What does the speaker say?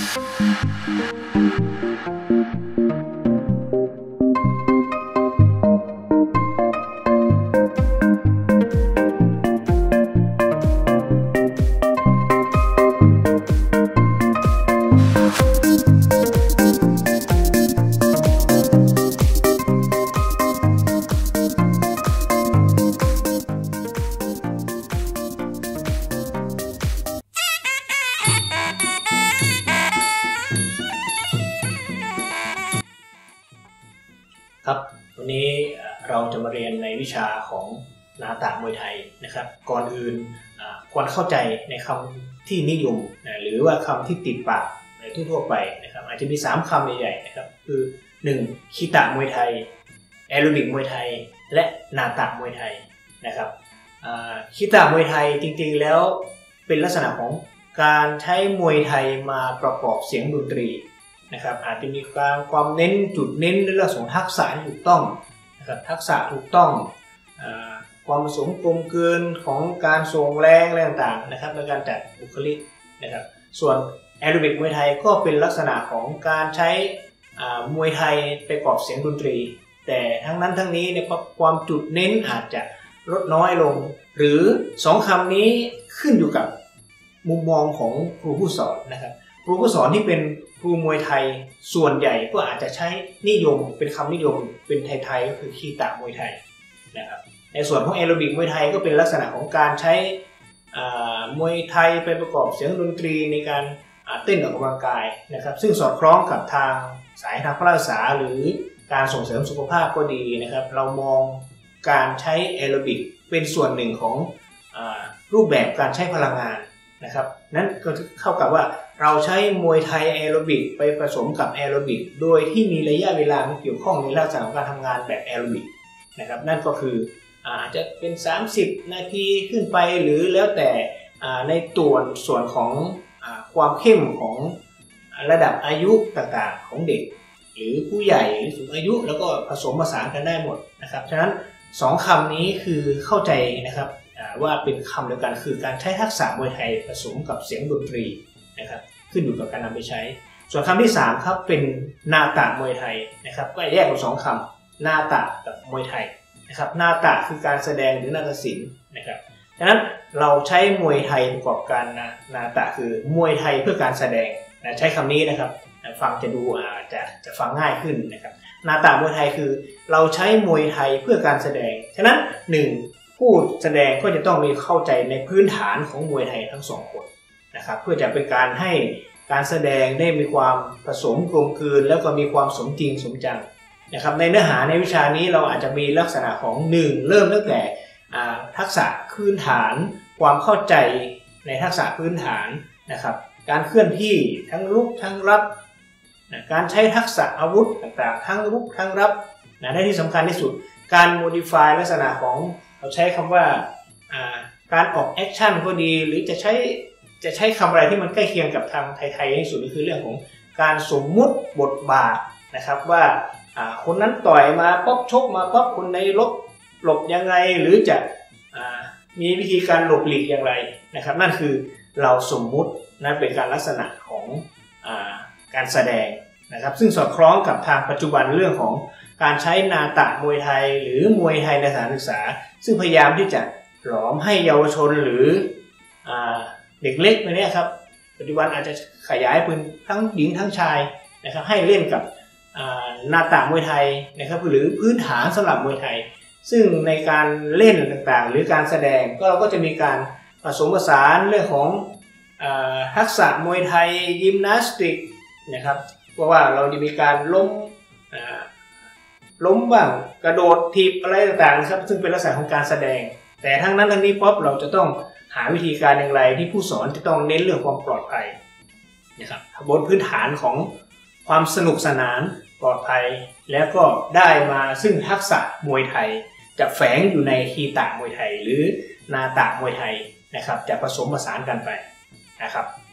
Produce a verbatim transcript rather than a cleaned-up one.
ครับวันนี้เราจะมาเรียนในวิชาของนาตะมวยไทยนะครับก่อนอื่นควรเข้าใจในคำที่นิยมนะหรือว่าคำที่ติดปากทั่วๆไปนะครับอาจจะมีสามคำใหญ่ๆนะครับคือหนึ่งคีตะมวยไทยแอโรบิกมวยไทยและนาตะมวยไทยนะครับคีตะมวยไทยจริงๆแล้วเป็นลักษณะของการใช้มวยไทยมาประกอบเสียงดนตรีนะครับอาจจะมีการความเน้นจุดเน้นในเรื่องของทักษะที่ถูกต้องนะครับทักษะถูกต้องความผสมกลมกลืนของการส่งแรงอะไรต่างๆนะครับในการจัดบุคลิกนะครับส่วนแอโรบิกมวยไทยก็เป็นลักษณะของการใช้มวยไทยประกอบเสียงดนตรีแต่ทั้งนั้นทั้งนี้เนี่ยความจุดเน้นอาจจะลดน้อยลงหรือสองคำนี้ขึ้นอยู่กับมุมมองของครูผู้สอนนะครับครูผู้สอนที่เป็นครูมวยไทยส่วนใหญ่ก็อาจจะใช้นิยมเป็นคำนิยมเป็นไทยๆก็คือคีตะมวยไทยนะครับในส่วนของแอโรบิกมวยไทยก็เป็นลักษณะของการใช้มวยไทยไปประกอบเสียงดนตรีในการเต้นออกกำลังกายนะครับซึ่งสอดคล้องกับทางสายทางพระราชาหรือการส่งเสริมสุขภาพก็ดีนะครับเรามองการใช้แอโรบิกเป็นส่วนหนึ่งของรูปแบบการใช้พลังงานนะครับนั้นก็เข้ากับว่าเราใช้มวยไทยแอโรบิกไปผสมกับแอโรบิกโดยที่มีระยะเวลาเกี่ยวข้องในลักษณะของการทำงานแบบแอโรบิกนะครับนั่นก็คืออาจจะเป็นสามสิบนาทีขึ้นไปหรือแล้วแต่ในตัวส่วนของความเข้มของระดับอายุต่างๆของเด็กหรือผู้ใหญ่หรือสูงอายุแล้วก็ผสมผสานกันได้หมดนะครับฉะนั้นสองคำนี้คือเข้าใจนะครับว่าเป็นคำเดียวกันคือการใช้ทักษะมวยไทยผสมกับเสียงดนตรีนะครับขึ้นอยู่กับการนำไปใช้ส่วนคำที่สามครับเป็นนาตะมวยไทยนะครับก็แยกเป็นสองคำนาตะกับมวยไทยนะครับนาตะคือการแสดงหรือนาฏศิลป์นะครับฉะนั้นเราใช้มวยไทยประกอบกันนะนาตะคือมวยไทยเพื่อการแสดงนะใช้คำนี้นะครับฟังจะดูอาจจะจะฟังง่ายขึ้นนะครับนาตะมวยไทยคือเราใช้มวยไทยเพื่อการแสดงฉะนั้นหนึ่งผู้แสดงก็จะต้องมีเข้าใจในพื้นฐานของมวยไทยทั้งสองคนนะครับเพื่อจะเป็นการให้การแสดงได้มีความผสมกลมกลืนแล้วก็มีความสมจริงสมจังนะครับในเนื้อหาในวิชานี้เราอาจจะมีลักษณะของหนึ่งเริ่มตั้งแต่ทักษะพื้นฐานความเข้าใจในทักษะพื้นฐานนะครับการเคลื่อนที่ทั้งรุกทั้งรับการใช้ทักษะอาวุธต่างๆทั้งรุกทั้งรับนะและที่สำคัญที่สุดการโมดิฟายลักษณะของเราใช้คำว่าการออกแอคชั่นก็ดีหรือจะใช้จะใช้คำอะไรที่มันใกล้เคียงกับทางไทยๆที่สุดก็คือเรื่องของการสมมุติบทบาทนะครับว่าคนนั้นต่อยมาป๊อปชกมาป๊อปคนในลบหลบยังไงหรือจะมีวิธีการหลบหลีกอย่างไรนะครับนั่นคือเราสมมุตินั่นเป็นการลักษณะของการแสดงนะครับซึ่งสอดคล้องกับทางปัจจุบันเรื่องของการใช้นาตะมวยไทยหรือมวยไทยในสถานศึกษาซึ่งพยายามที่จะหลอมให้เยาวชนหรือเด็กเล็กเนี่ยครับปัจจุบันอาจจะขยายเป็นทั้งหญิงทั้งชายนะครับให้เล่นกับนาตะมวยไทยนะครับหรือพื้นฐานสำหรับมวยไทยซึ่งในการเล่นต่างๆหรือการแสดงก็เราก็จะมีการผสมผสานเรื่องของทักษะมวยไทยยิมนาสติกนะครับเพราะว่าเราจะมีการล้มล้มบ้างกระโดดถีบอะไรต่างๆนะครับซึ่งเป็นลักษณะของการแสดงแต่ทั้งนั้นทั้งนี้ป๊อปเราจะต้องหาวิธีการอย่างไรที่ผู้สอนจะต้องเน้นเรื่องความปลอดภัยนะครับบนพื้นฐานของความสนุกสนานปลอดภัยแล้วก็ได้มาซึ่งทักษะมวยไทยจะแฝงอยู่ในคีตะมวยไทยหรือนาตะมวยไทยนะครับจะผสมผสานกันไปนะครับ